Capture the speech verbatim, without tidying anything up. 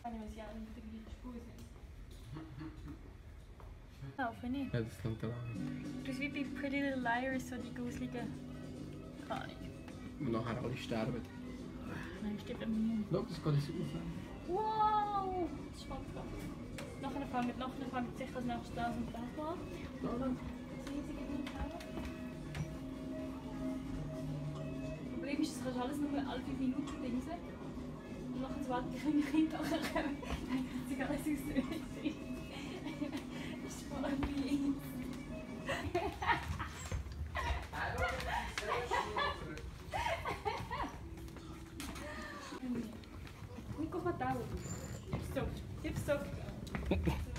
kann ich ja nicht der gleiche Spur sein. Laufe nicht. Ja, das kommt lang. Das ist wie bei Pretty Little Liars, so die gruseligen... Keine Ahnung. Und nachher alle sterben. Nein, stimmt nicht. Schau, das geht jetzt auf. Wow! Das ist spannend. Nachher fangen, nachher fangen sich das nächste das und das an. Und das riesige Ding auch. Das Problem ist, das kannst du alles nur alle fünf Minuten dingsen. Und nachher warte ich, wenn die Kinder nachher kommen. Dann kann sich alles auslösen. Das ist voll mies. Nico verdaut. Tipstop. Tipstop.